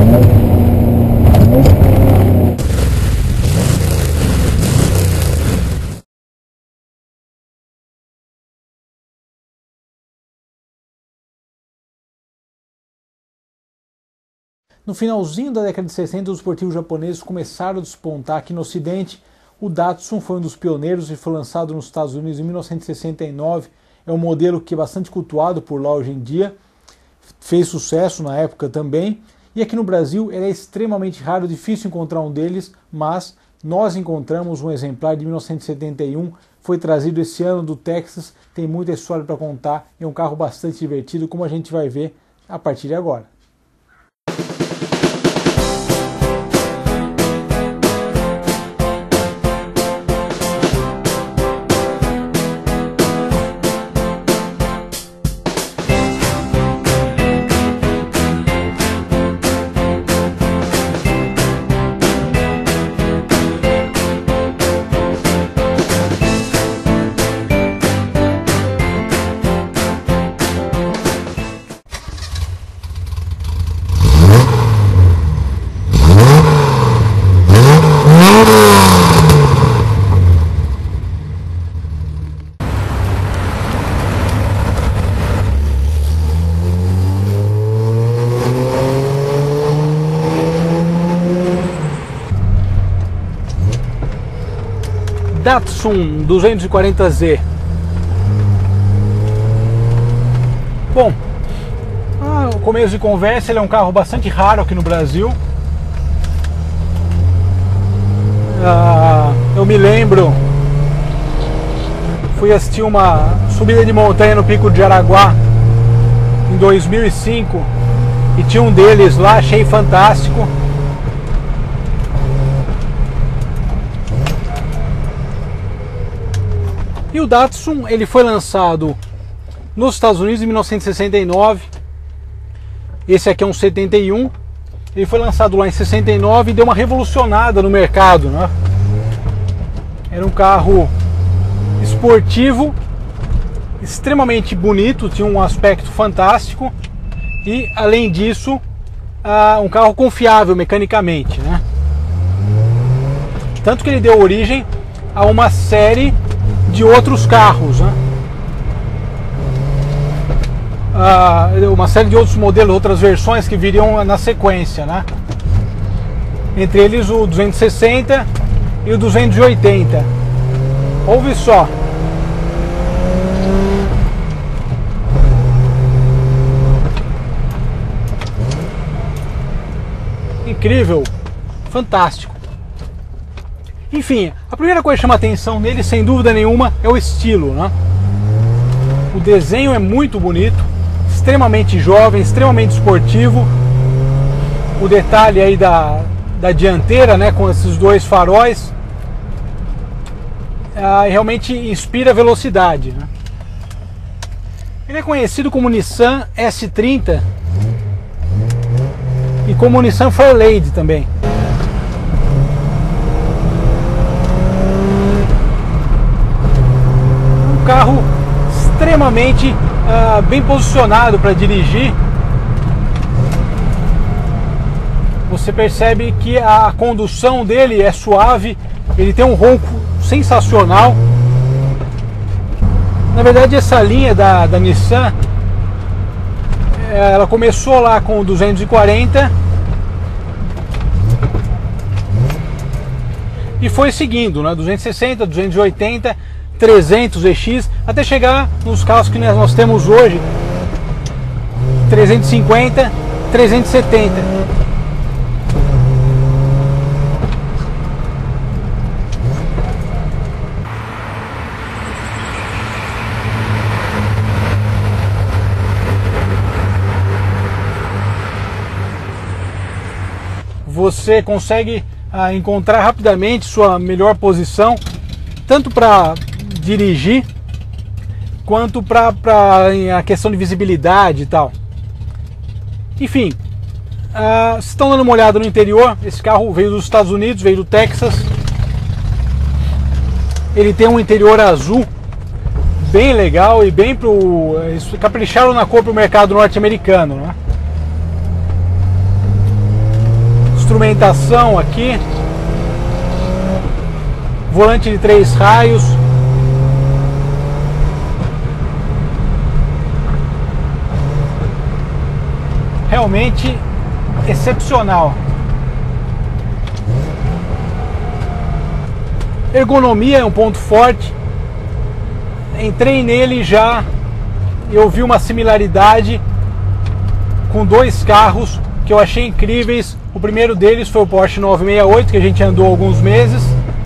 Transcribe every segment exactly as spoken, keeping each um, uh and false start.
No finalzinho da década de sessenta, os esportivos japoneses começaram a despontar aqui no Ocidente. O Datsun foi um dos pioneiros e foi lançado nos Estados Unidos em mil novecentos e sessenta e nove. É um modelo que é bastante cultuado por lá hoje em dia. Fez sucesso na época também. E aqui no Brasil ele é extremamente raro, difícil encontrar um deles, mas nós encontramos um exemplar de mil novecentos e setenta e um. Foi trazido esse ano do Texas. Tem muita história para contar. É um carro bastante divertido, como a gente vai ver a partir de agora. Datsun duzentos e quarenta Z. Bom, ah, no começo de conversa, ele é um carro bastante raro aqui no Brasil. Ah, eu me lembro, fui assistir uma subida de montanha no Pico de Araguá em dois mil e cinco e tinha um deles lá, achei fantástico. E o Datsun, ele foi lançado nos Estados Unidos em mil novecentos e sessenta e nove. Esse aqui é um setenta e um. Ele foi lançado lá em sessenta e nove e deu uma revolucionada no mercado, né? Era um carro esportivo, extremamente bonito, tinha um aspecto fantástico e, além disso, uh, um carro confiável mecanicamente, né? Tanto que ele deu origem a uma série de outros carros, né? Ah, uma série de outros modelos, outras versões que viriam na sequência, né? Entre eles o duzentos e sessenta e o duzentos e oitenta. Ouve só. Incrível, fantástico. Enfim, a primeira coisa que chama atenção nele, sem dúvida nenhuma, é o estilo, né? O desenho é muito bonito, extremamente jovem, extremamente esportivo. O detalhe aí da, da dianteira, né, com esses dois faróis, ah, realmente inspira velocidade, né? Ele é conhecido como Nissan S trinta e como Nissan Fairlady também. Carro extremamente uh, bem posicionado para dirigir. Você percebe que a condução dele é suave, ele tem um ronco sensacional. Na verdade, essa linha da, da Nissan, ela começou lá com o duzentos e quarenta e foi seguindo, né? duzentos e sessenta, duzentos e oitenta, trezentos E X, até chegar nos carros que nós temos hoje, trezentos e cinquenta, trezentos e setenta. Você consegue ah, encontrar rapidamente sua melhor posição, tanto para dirigir quanto para a questão de visibilidade e tal. Enfim, uh, vocês estão dando uma olhada no interior. Esse carro veio dos Estados Unidos, veio do Texas. Ele tem um interior azul bem legal e bem pro, eles capricharam na cor para o mercado norte-americano, né? instrumentação aqui, volante de três raios, realmente excepcional. Ergonomia é um ponto forte. Entrei nele já, eu vi uma similaridade com dois carros que eu achei incríveis. O primeiro deles foi o Porsche novecentos e sessenta e oito, que a gente andou há alguns meses,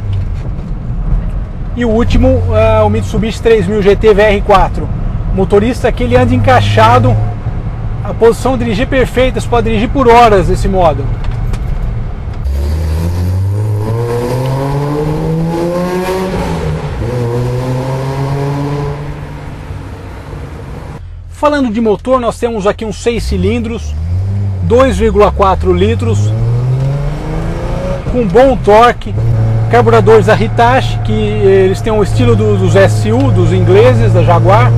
e o último uh, o Mitsubishi três mil G T V R quatro. O motorista que ele anda encaixado, a posição de dirigir perfeita, você pode dirigir por horas desse modo. Falando de motor, nós temos aqui uns seis cilindros, dois vírgula quatro litros, com bom torque, carburadores da Hitachi, que eles têm o estilo do, dos S U, dos ingleses, da Jaguar.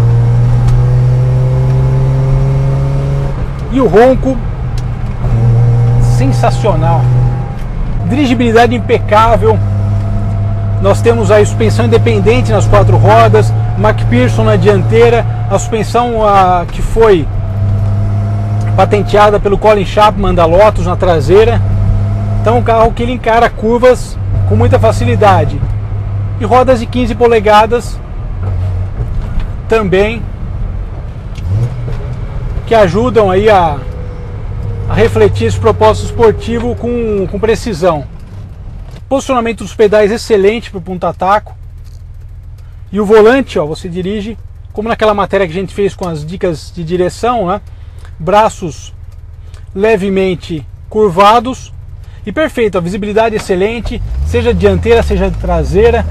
E o ronco sensacional, dirigibilidade impecável. Nós temos a suspensão independente nas quatro rodas, McPherson na dianteira, a suspensão a, que foi patenteada pelo Colin Chapman da Lotus na traseira. Então um carro que ele encara curvas com muita facilidade. E rodas de quinze polegadas também, que ajudam aí a, a refletir esse propósito esportivo com, com precisão. Posicionamento dos pedais excelente para o ponta-taco. E o volante, ó, você dirige como naquela matéria que a gente fez com as dicas de direção, né? Braços levemente curvados e perfeito, a visibilidade excelente, seja dianteira, seja traseira.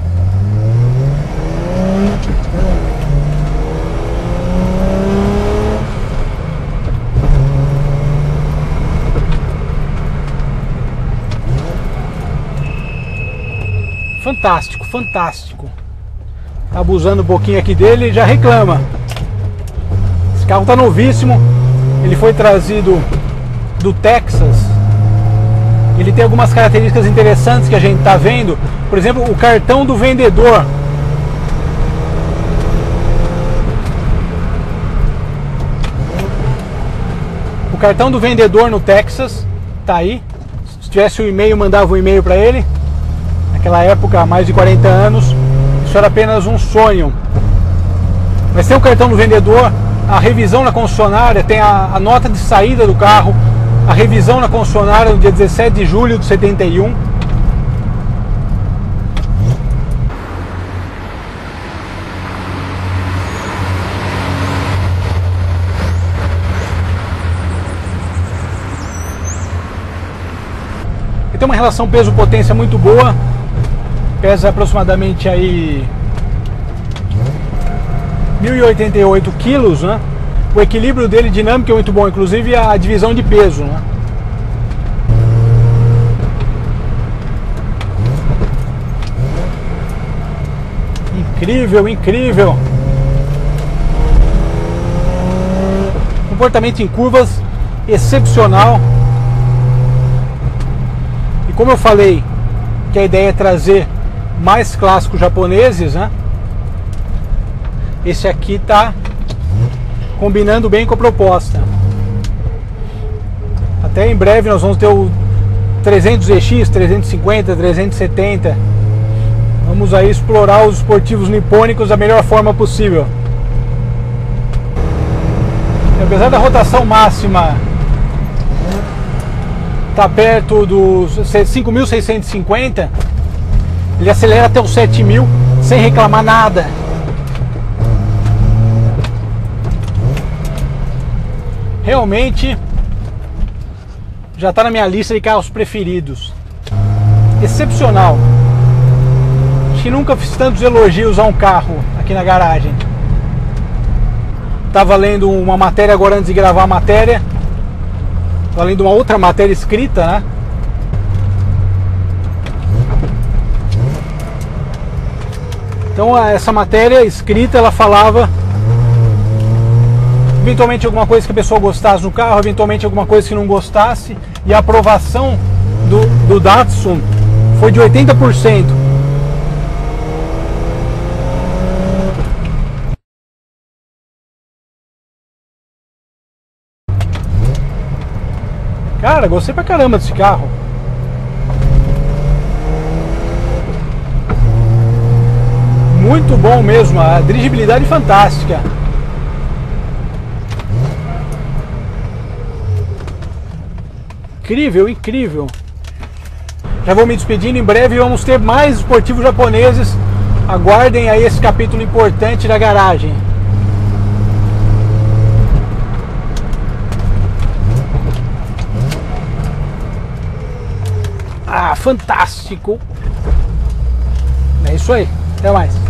Fantástico, fantástico. Tá abusando um pouquinho aqui dele e já reclama. Esse carro tá novíssimo. Ele foi trazido do Texas. Ele tem algumas características interessantes que a gente tá vendo. Por exemplo, o cartão do vendedor. O cartão do vendedor no Texas tá aí. Se tivesse o e-mail, mandava um e-mail para ele. Naquela época, há mais de quarenta anos, isso era apenas um sonho. Mas tem o cartão do vendedor, a revisão na concessionária, tem a, a nota de saída do carro, a revisão na concessionária no dia dezessete de julho de setenta e um. E tem uma relação peso-potência muito boa. Pesa aproximadamente aí mil e oitenta e oito quilos, né? O equilíbrio dele dinâmico é muito bom, inclusive a divisão de peso, né? Incrível, incrível. Comportamento em curvas excepcional. E como eu falei que a ideia é trazer mais clássicos japoneses, né? Esse aqui tá combinando bem com a proposta. Até em breve nós vamos ter o trezentos E X, trezentos e cinquenta, trezentos e setenta. Vamos aí explorar os esportivos nipônicos da melhor forma possível. E apesar da rotação máxima tá perto dos cinco mil seiscentos e cinquenta, ele acelera até os sete mil sem reclamar nada. Realmente já está na minha lista de carros preferidos. Excepcional. Acho que nunca fiz tantos elogios a um carro aqui na garagem. Estava lendo uma matéria agora antes de gravar a matéria. Estava lendo uma outra matéria escrita, né? Então essa matéria escrita, ela falava eventualmente alguma coisa que a pessoa gostasse no carro, eventualmente alguma coisa que não gostasse, e a aprovação do, do Datsun foi de oitenta por cento. Cara, gostei pra caramba desse carro. Muito bom mesmo, a dirigibilidade fantástica. Incrível, incrível. Já vou me despedindo, em breve vamos ter mais esportivos japoneses. Aguardem aí esse capítulo importante da garagem. Ah, fantástico. É isso aí. Até mais.